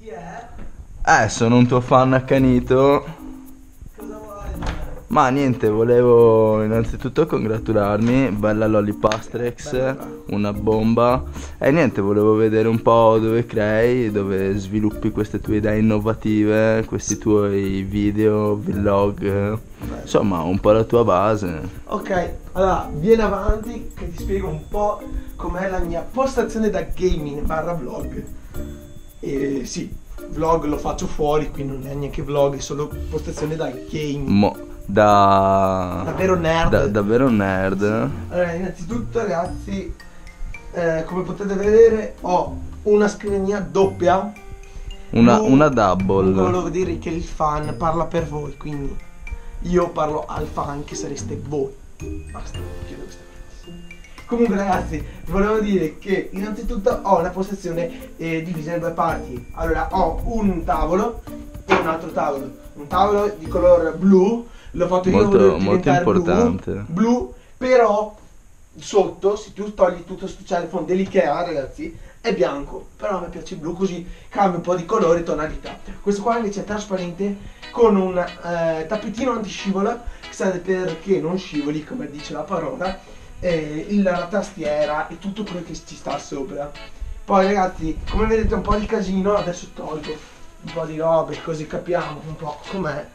Chi è? Sono un tuo fan accanito. Cosa vuoi? Ma niente, volevo innanzitutto congratularmi, bella Lollipastrex, Bella. una bomba. E niente, volevo vedere un po' dove crei, dove sviluppi queste tue idee innovative, questi tuoi video, vlog, insomma un po' la tua base. Ok, allora vieni avanti che ti spiego un po' com'è la mia postazione da gaming barra vlog. E sì, vlog lo faccio fuori, qui non è neanche vlog, è solo postazione da gaming. Davvero nerd. Davvero nerd. Allora, innanzitutto ragazzi, come potete vedere ho una scrivania doppia. Una double. Volevo dire che il fan parla per voi, quindi io parlo al fan che sareste voi. Basta, chiudo questa frase. Comunque ragazzi, volevo dire che innanzitutto ho una postazione divisa in due parti. Allora ho un tavolo e un altro tavolo. Un tavolo di color blu, l'ho fatto io, volevo Molto diventare importante. blu, però sotto, se tu togli tutto sto telefono dell'Ikea ragazzi, è bianco, però a me piace il blu, così cambia un po' di colore e tonalità. Questo qua invece è trasparente con un tappetino antiscivola, che serve perché non scivoli, come dice la parola, la tastiera e tutto quello che ci sta sopra. Poi ragazzi, come vedete un po' di casino, adesso tolgo un po' di robe così capiamo un po' com'è.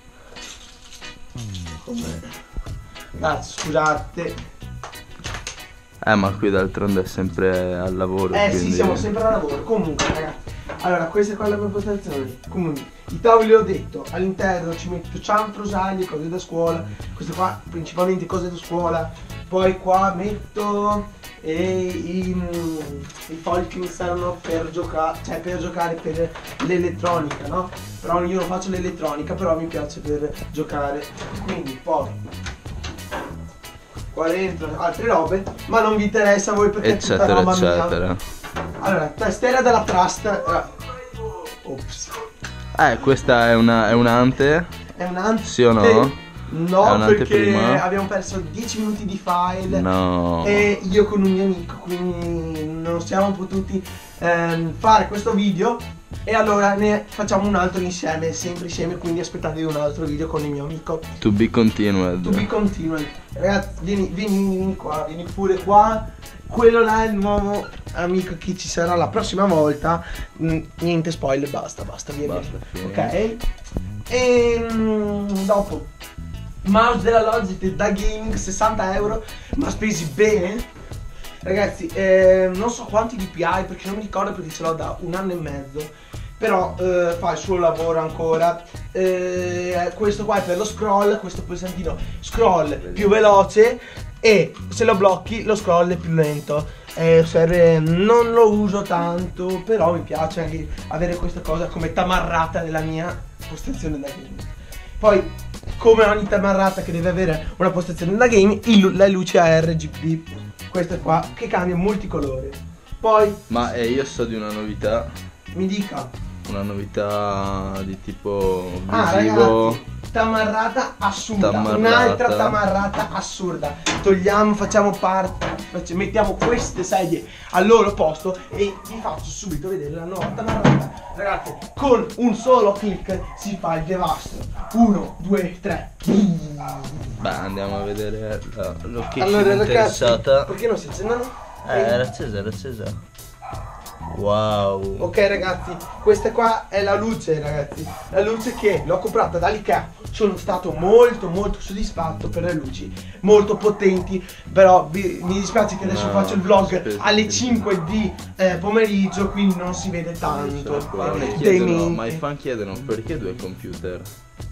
Ragazzi, scusate. Ma qui d'altronde è sempre al lavoro. Sì, quindi... siamo sempre al lavoro. Comunque ragazzi, allora questa è qua la mia postazione. Comunque i tavoli ho detto, all'interno ci metto cianfro, rosaglie, cose da scuola. Queste qua principalmente cose da scuola. Poi qua metto i fogli che mi servono per giocare, cioè per giocare per l'elettronica, no? Però io non faccio l'elettronica, però mi piace per giocare. Quindi poi qua dentro altre robe, ma non vi interessa a voi perché eccetera, è tutta roba eccetera. mia. Allora, tastiera della Trust. Ops. Questa è un'ante? È un'ante? Sì o no? No, È un'ante perché prima? abbiamo perso 10 minuti di file. No. E io con un mio amico, quindi non siamo potuti fare questo video. E allora ne facciamo un altro insieme, sempre insieme, quindi aspettatevi un altro video con il mio amico. To be continued. To be continued. Ragazzi, vieni qua, vieni pure qua. Quello là è il nuovo amico che ci sarà la prossima volta. Niente spoiler, basta, via. Basta, fine. Ok. E dopo mouse della Logitech da gaming, 60 euro, ma spesi bene. Ragazzi, non so quanti DPI perché non mi ricordo, perché ce l'ho da un anno e mezzo. Però fa il suo lavoro ancora. Questo qua è per lo scroll, questo pulsantino scroll più veloce, e se lo blocchi lo scroll è più lento. Serve, non lo uso tanto, però mi piace anche avere questa cosa come tamarrata nella mia postazione da gaming. Poi, come ogni tamarrata che deve avere una postazione da gaming, le luci a RGB, queste qua che cambia multicolore. Poi Ma io so di una novità. mi dica. Una novità di tipo Ragazzi, tamarrata assurda. Un'altra tamarrata assurda. Togliamo, facciamo parte, mettiamo queste sedie al loro posto e vi faccio subito vedere la nuova tamarrata. Ragazzi, con un solo clic si fa il devastro. 1, 2, 3. Beh, andiamo a vedere la location Allora ragazzi, interessata. perché non si accendono? Era accesa. Wow. Ok ragazzi, questa qua è la luce ragazzi. La luce che l'ho comprata dall'Ikea. Sono stato molto soddisfatto per le luci, molto potenti. Però mi dispiace che adesso faccio il vlog alle 5 di pomeriggio, quindi non si vede tanto. Ma i fan chiedono perché due computer.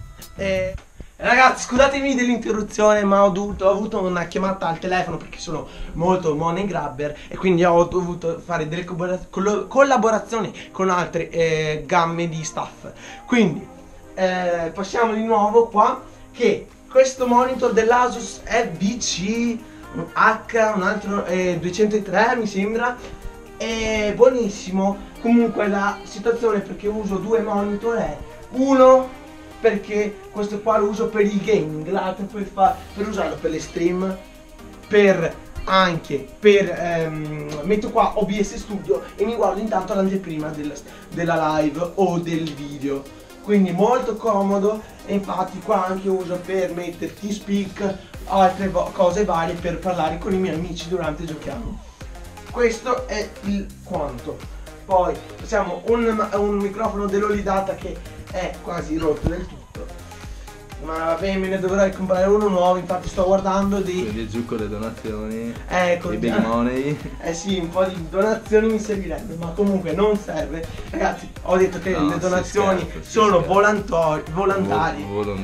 Ragazzi, scusatemi dell'interruzione, ma ho avuto una chiamata al telefono perché sono molto money grabber e quindi ho dovuto fare delle collaborazioni con altre gamme di staff. Quindi passiamo di nuovo qua, che questo monitor dell'Asus FBC H, un altro 203 mi sembra, è buonissimo. Comunque la situazione, perché uso due monitor, è uno perché questo qua lo uso per il gaming, l'altro per usarlo per le stream, per anche per metto qua OBS Studio e mi guardo intanto l'anteprima della live o del video, quindi molto comodo. E infatti qua anche uso per mettere TeamSpeak, altre cose varie per parlare con i miei amici durante giochiamo. Questo è il quanto. Poi facciamo un microfono dell'Olidata che è quasi rotto del tutto, ma vabbè, me ne dovrei comprare uno nuovo. Infatti sto guardando di... Quindi giù con le donazioni, ecco, i big money. Eh sì, un po' di donazioni mi servirebbe, ma comunque non serve. Ragazzi, ho detto che No, le donazioni si sono scherza. volontari,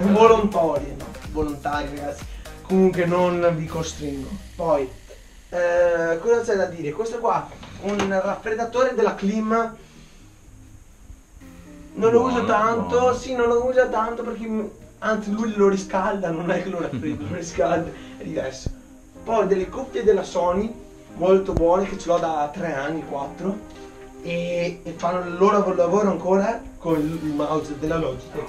ragazzi. Comunque non vi costringo. Poi, cosa c'è da dire? Questo qua, un raffreddatore della Klim. Non lo uso tanto, buono. sì, non lo uso tanto perché anzi lui lo riscalda, non è che lo raffredda, lo riscalda, è diverso. Poi delle cuffie della Sony, molto buone, che ce l'ho da 3 anni, 4, e fanno il loro lavoro ancora con il mouse della Logitech.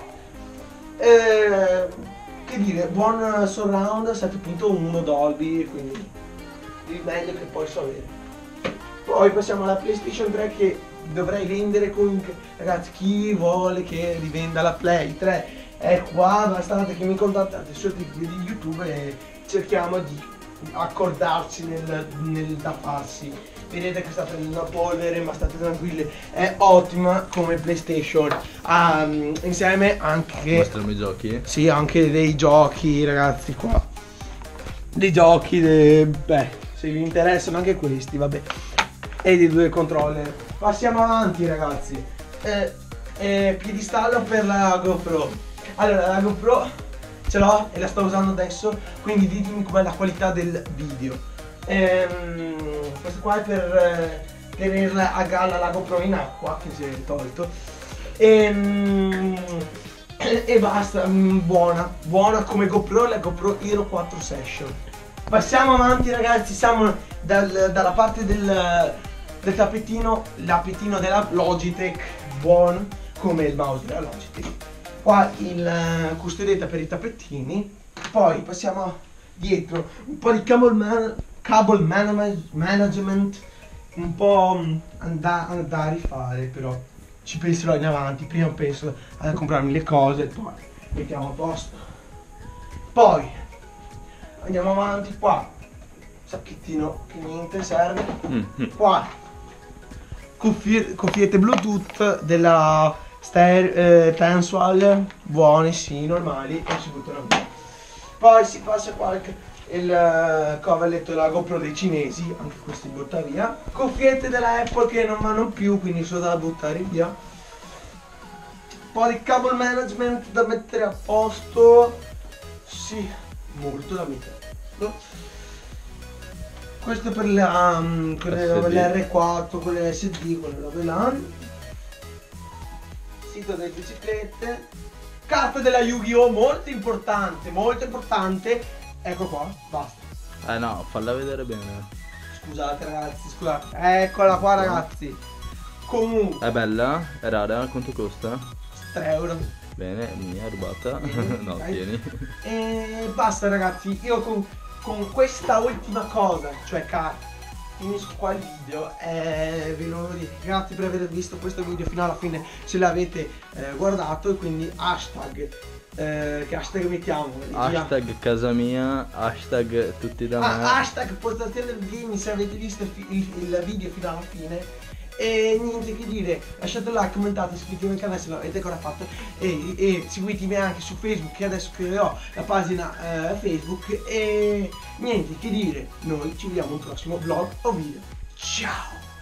Che dire, buon surround 7.1 Dolby, quindi il meglio che posso avere. Poi passiamo alla PlayStation 3 che dovrei vendere comunque. Ragazzi, chi vuole che rivenda la Play 3 è qua, bastate che mi contattate sotto i video di YouTube e cerchiamo di accordarci nel da farsi. Vedete che sta prendendo una polvere, ma state tranquilli, è ottima come PlayStation. Insieme anche... Mostrami i giochi? Sì, anche dei giochi, ragazzi, qua. Dei giochi, beh, se vi interessano anche questi, vabbè. E di 2 controller. Passiamo avanti, ragazzi. Piedistallo per la GoPro. Allora, la GoPro ce l'ho e la sto usando adesso, quindi ditemi com'è la qualità del video. Questo qua è per tenerla a galla la GoPro in acqua, che si è tolto. E basta, buona come GoPro, la GoPro Hero 4 Session. Passiamo avanti, ragazzi, siamo dalla parte del tappetino della Logitech, buono come il mouse della Logitech. Qua il custodietta per i tappetini. Poi passiamo dietro un po' di cable management, un po' da rifare, però ci penserò in avanti. Prima penso a comprarmi le cose, poi mettiamo a posto. Poi andiamo avanti, qua sacchettino che niente serve. Qua cuffiette Bluetooth della Tensual, buone, sì, normali, e si buttano via. Poi si passa qua il coverletto della GoPro dei cinesi, anche questi butta via. Cuffiette della Apple che non vanno più, quindi sono da buttare via. Poi di cable management da mettere a posto, sì, molto da mettere a posto. Questo per quelle R4, quelle SD, quelle robe là. Sito delle biciclette. Carta della Yu-Gi-Oh! Molto importante. Ecco qua, basta. No, falla vedere bene. Scusate ragazzi, scusate. Eccola qua, ragazzi. Comunque. È bella? È rara? Quanto costa? 3 euro. Bene, mia, rubata. No, Dai. tieni. E basta, ragazzi. Io con questa ultima cosa, cioè carta, finisco qua il video. Vi volevo dire grazie per aver visto questo video fino alla fine, se l'avete guardato. E quindi hashtag, che hashtag mettiamo? Hashtag casa mia, hashtag tutti da me. Hashtag postazione del gaming se avete visto il video fino alla fine. E niente che dire, lasciate un like, commentate, iscrivetevi al canale se non l'avete ancora fatto, e seguitemi anche su Facebook, che adesso creerò la pagina Facebook. E niente che dire, noi ci vediamo in un prossimo vlog o video. Ciao!